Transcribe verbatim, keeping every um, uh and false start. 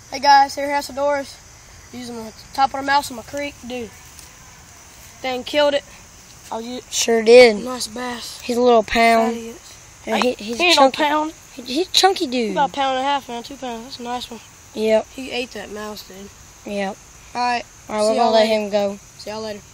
Hey guys, here at Hasadorus, using the top of the mouse on my creek. Dude, thing killed it. I'll use Sure did. Nice bass. He's a little pound. He, And he, he's he ain't chunky. no pound. He, he's a chunky dude. About a pound and a half, man. Two pounds. That's a nice one. Yep. He ate that mouse, dude. Yep. All right. All right, we're gonna let him go. See y'all later.